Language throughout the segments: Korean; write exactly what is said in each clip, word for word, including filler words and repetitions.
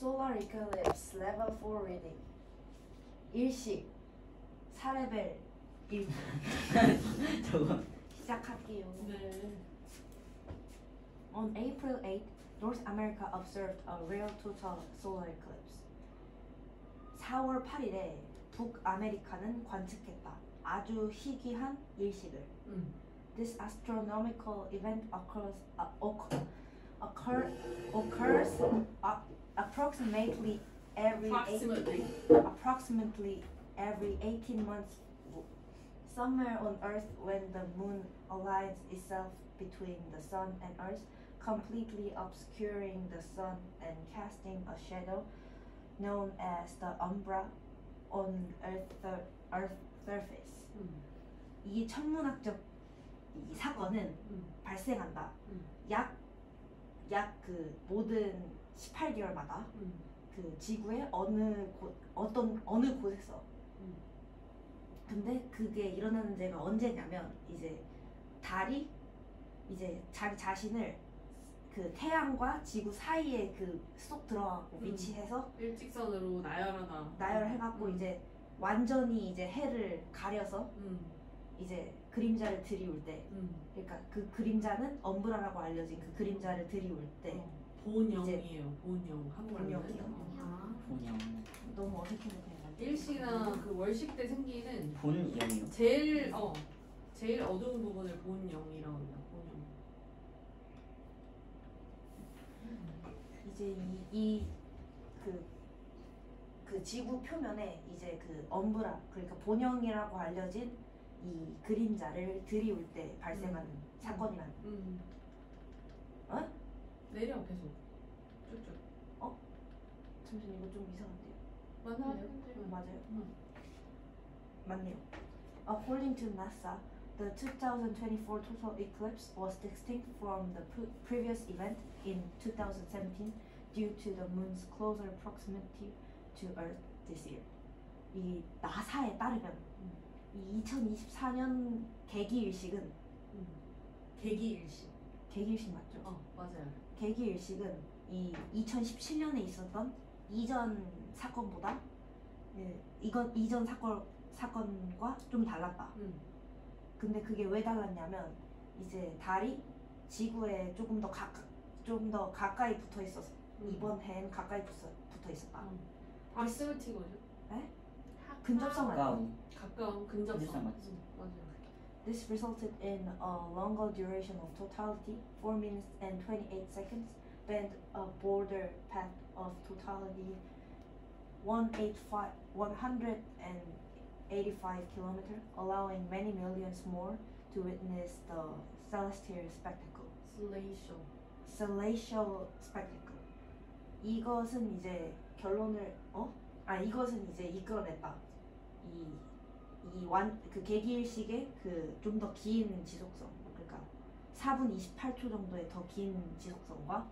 Solar Eclipse Level four Reading. 일식 사 레벨 일. 저거 시작할게요. 네. On April eighth, North America observed a real total solar eclipse. 사월 팔일에 북아메리카는 관측했다. 아주 희귀한 일식을. 음. This astronomical event occurs uh, occur, occur, occurs uh, approximately every Approximately. eight, approximately every eighteen months, somewhere on Earth when the moon aligns itself between the sun and Earth, completely obscuring the sun and casting a shadow known as the umbra on Earth, Earth surface. 음. 이 천문학적 이 사건은 음. 발생한다. 음. 약, 약 그 모든 십팔 개월마다 음. 그 지구의 어느 곳, 어떤 어느 곳에서. 음. 근데 그게 일어나는 데가 언제냐면 이제 달이 이제 자기 자신을 그 태양과 지구 사이에 그 쏙 들어가고 음. 위치해서 일직선으로 나열하다. 나열해갖고 음. 이제 완전히 이제 해를 가려서 음. 이제 그림자를 들이울 때, 음. 그러니까 그 그림자는 엄브라라고 알려진 그 그림자를 들이울 때. 어. 본영이에요. 본영. 한국말로. 본영이요? 본영 너무 어색해서 그냥 일식이나 그 월식 때 생기는 본영이요? 제일 어 제일 어두운 부분을 본영이라고 합니다. 본영. 이제 이 그 그 지구 표면에 이제 그 엄브라, 그러니까 본영이라고 알려진 이 그림자를 들이울 때 발생하는 음. 사건이란. 음. 어? 내려 계속 쭉쭉. 잠시만, 이거 좀 이상한데요? 맞나요? 음, 맞아요. 음. 맞네요. According to NASA, the twenty twenty-four total eclipse was distinct from the pre- previous event in twenty seventeen due to the moon's closer proximity to Earth this year. 이 나사에 따르면 음. 이 이천이십사 년 개기일식은 음. 계기일식. 개기일식 맞죠? 어 맞아요. 개기일식은 이 이천십칠 년에 있었던 이전 사건보다 예, 이건 이전 사건 사건과 좀 달랐다. 음. 근데 그게 왜 달랐냐면 이제 달이 지구에 조금 더 가까 좀 더 가까이 붙어 있어서 음. 이번 해엔 가까이 붙어 붙어 있었다. 음. proximity거죠. 에? 근접성 아니야? 가까운 가까운 근접성. 근접성 맞지. 음, 맞아요. This resulted in a longer duration of totality, four minutes and twenty-eight seconds, and a border path of totality, one hundred eighty-five kilometers, allowing many millions more to witness the celestial spectacle. Celestial. Celestial spectacle. 이것은 이제 결론을 어? 아 이것은 이제 이끌어냈다. 이 이 완 그 개기일식의 그 좀 더 긴 지속성, 그러니까 사 분 이십팔 초 정도의 더 긴 지속성과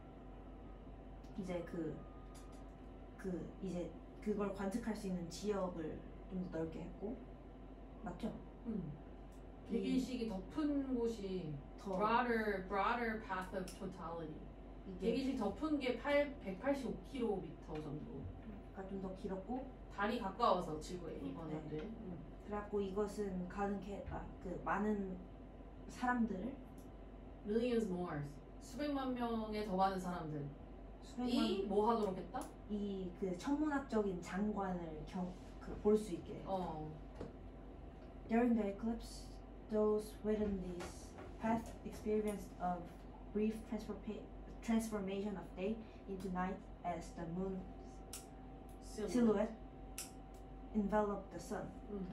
이제 그 그 이제 그걸 관측할 수 있는 지역을 좀 더 넓게 했고, 맞죠? 음. 계기식이 덮은 곳이 더 broader broader path of totality. 이게 계기식 덮은 게 백팔십오 킬로미터 정도. 그러니까 좀 더 길었고, 달이 가까워서 지구에 이번에. 네. 음. 그래갖고 이것은 가능케 했다. 그 많은 사람들을 Millions more. 수백만 명의 더 많은 사람들이 수백만 뭐 하도록 했다? 이 그 천문학적인 장관을 볼 수 있게. 어. During the eclipse, those within this path experienced a brief transforma- transformation of day into night as the moon's silhouette enveloped the sun. 음.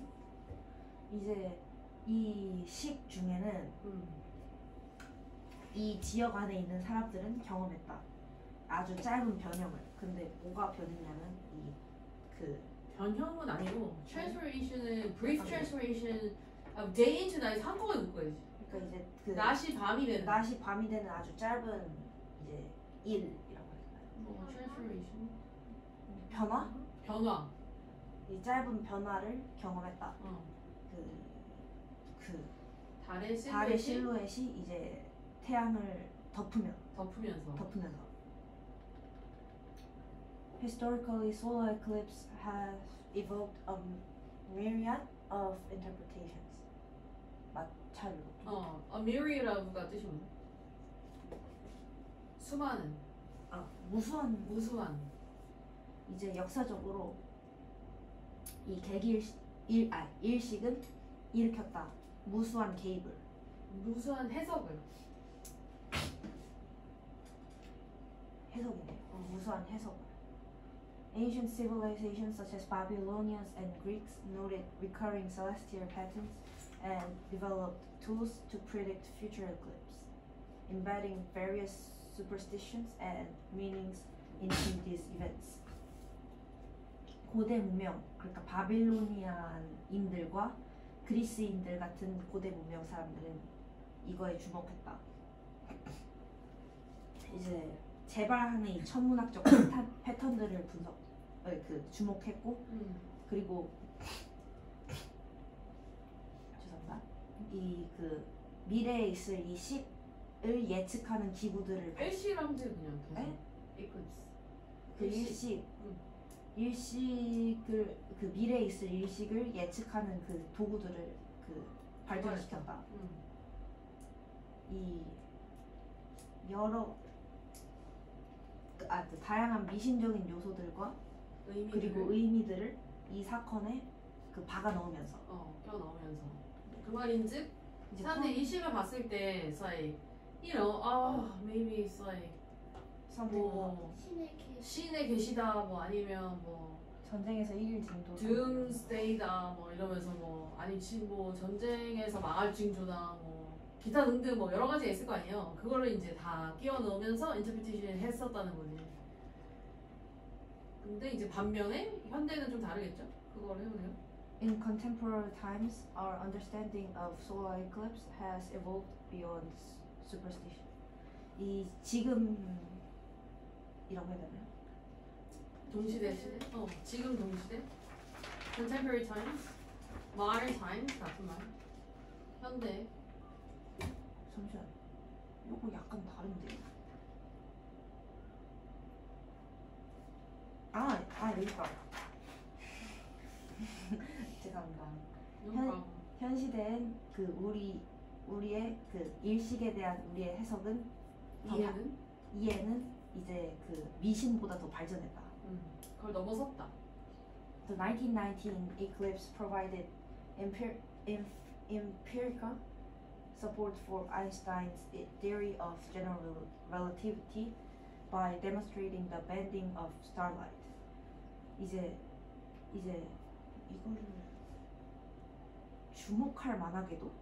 이제 이 식 중에는 음. 이 지역 안에 있는 사람들은 경험했다. 아주 짧은 변형을. 근데 뭐가 변했냐면 이 그 변형은 아니고 transformation은 brief transformation of day into night 한국어에 묶어야지. 그러니까 이제 그 낮이 밤이 되는. 낮이 밤이 되는 아주 짧은 이제 일이라고 해야 되나요? 뭐 transformation. 변화? 변화. 이 짧은 변화를 경험했다. 어. 그, 그 달의 실루엣이 달의 실루엣이 이제 태양을 덮으면 덮으면서. 덮으면서 Historically, solar eclipse has evoked a myriad of interpretations. 맞, 잘 읽었죠? 어, a myriad가 뜻이 뭐야? 수많은, 아, 무수한. 무수한. 이제 역사적으로 이 개기일 일, 아, 일식은 일으켰다. 무수한 개입을. 무수한 해석을. 해석이네요. 어. 무수한 해석을. Ancient civilizations such as Babylonians and Greeks noted recurring celestial patterns and developed tools to predict future eclipse, embedding various superstitions and meanings into these events. 고대 문명, 그러니까 바빌로니안인들과 그리스인들 같은 고대 문명 사람들은 이거에 주목했다. 이제 재발하는 이 천문학적 패턴, 패턴들을 분석, 어, 그 주목했고, 음. 그리고 죄송합니다. 이 그 미래에 있을 이 식을 예측하는 기구들을 일시랑 돼 그냥 계속. 에? eclipse. 그 일식. 일식 응. 일식을 그 미래에 있을 일식을 예측하는 그 도구들을 그 발전시켰다. 음. 이 여러 그, 아, 그 다양한 미신적인 요소들과 의미를 그리고 의미들을 이 사건에 그 박아 넣으면서 어, 껴 넣으면서 그 말인즉 이제 사람들이 이 식을 봤을 때 it's like you know, oh, maybe it's like 뭐 신의 계 신에 계시다 뭐 아니면 뭐 전쟁에서 이길 징조 doomsday다 뭐 이러면서 뭐 아니 지금 뭐 전쟁에서 망할 징조다 뭐 기타 등등 뭐 여러 가지가 있을 거 아니에요. 그거를 이제 다 끼워 넣으면서 인터프리테이션 했었다는 거지. 근데 이제 반면에 현대는 좀 다르겠죠? 그거를 해보세요. In contemporary times, our understanding of solar eclipse has evolved beyond s- superstition. 이 지금이라고 해야 되나요? 동시대 시대? 어, 지금 동시대? Contemporary times? Modern times? 같은 말. 현대. 잠시만, 요거 약간 다른데. 아, 아 여기 있다. 죄송합니다. 누가 현 시대엔 그 우리 우리의 그 일식에 대한 우리의 해석은 더 이해는? 이해는 이제 그 미신보다 더 발전했다. 음, 그걸 넘어섰다. The nineteen nineteen eclipse provided empir em empirical support for Einstein's i- theory of general relativity by demonstrating the bending of starlight. 이제 이제 이거를 주목할 만하게도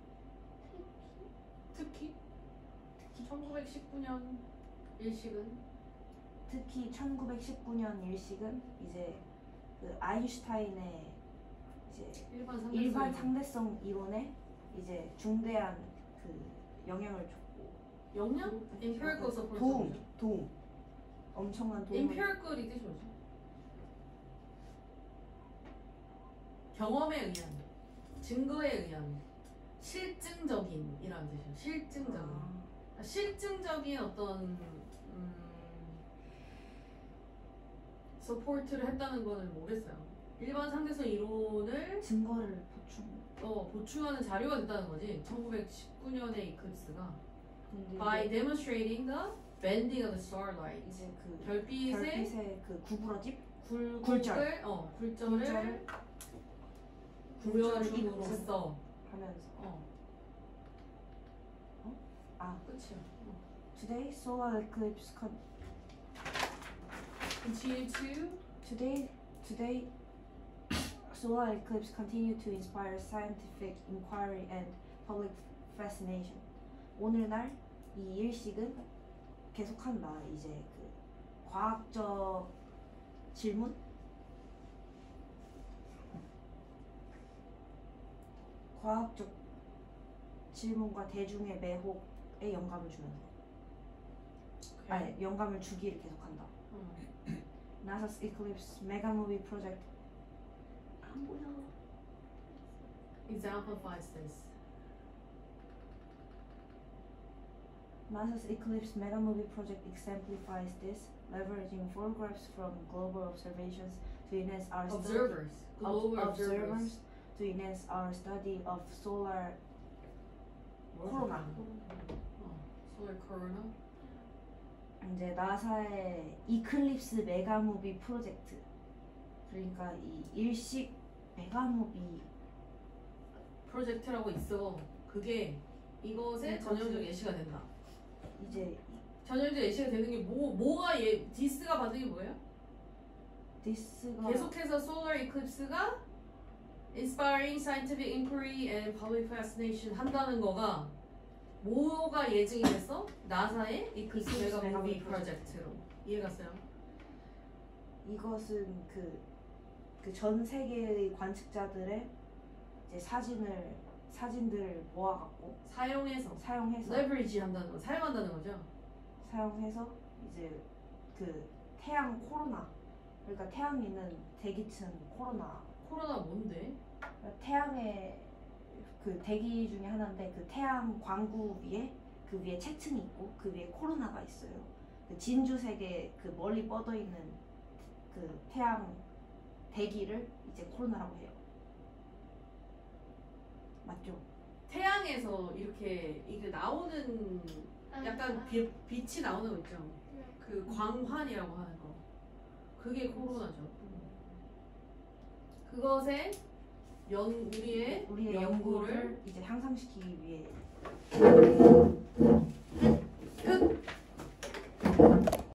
특히 천구백십구 년 일식은 특히 천구백십구 년 일식은 이제 그 아인슈타인의 이제 일반 상대성 일반 상대성 이론에 이제 중대한 그 영향을 줬고 영향? empirical support. 도움 도움 엄청난 도움을 empirical이 뜻이 뭐지? 경험에 의한, 증거에 의한, 실증적인 이란 뜻이에요. 실증적인. 아, 그러니까 실증적인 어떤 음, 서포트를 했다는 거는 모르겠어요. 일반 상대성 이론을 증거를 보충. 어, 보충하는 자료가 됐다는 거지. 천구백십구 년의 이클립스가 근데 by 이게 demonstrating the bending of the starlight. 이제 그 별빛의 별빛의 그 구부러짐 굴곡을 굴절. 어, 굴절을 굴절을 구현줌으로써 하면서 어, 아 끝이야. 어. today solar eclipse con Continue to today today solar eclipse continue to inspire scientific inquiry and public fascination. 오늘날 이 일식은 계속한다. 이제 그 과학적 질문, 과학적 질문과 대중의 매혹에 영감을 주면서, 아니 영감을 주기를 계속한다. 어. 나사's Eclipse Mega Movie Project 안 보여. exemplifies this. NASA's Eclipse Metamovie project exemplifies this, leveraging photographs from global observations to enhance our observers, study global of observers. observers to enhance our study of solar 코로나. 어, 소울 코로나. 이제 나사의 이클립스 메가무비 프로젝트. 그러니까 이 일식 메가무비 프로젝트라고 있어. 그게 이것의 네, 전형적 그렇지. 예시가 된다. 이제 전형적 예시가 되는 게 뭐, 뭐가 예, 디스가 받은 게 뭐예요? 디스가 계속해서 solar eclipse가 inspiring scientific inquiry and public fascination 한다는 거가 뭐가 예증이 됐어? 나사의 이클립스 Eclipse 메가무비 Megamovie 프로젝트로. 이해갔어요? 이것은 그 그 전 세계의 관측자들의 이제 사진을 사진들을 모아갖고 사용해서 사용해서 leverage 한다는 거, 사용한다는 거죠. 사용해서 이제 그 태양 코로나 그러니까 태양 있는 대기층 코로나 코로나 뭔데? 그러니까 태양의 그 대기 중에 하나인데 그 태양 광구 위에 그 위에 채층이 있고 그 위에 코로나가 있어요. 그 진주색의 그 멀리 뻗어 있는 그 태양 대기를 이제 코로나라고 해요. 맞죠? 태양에서 이렇게 이게 나오는 약간 빛, 빛이 나오는 거 있죠. 그 광환이라고 하는 거. 그게 코로나죠. 그것에 연 우리의 우리의 연구를 연구를 이제 향상시키기 위해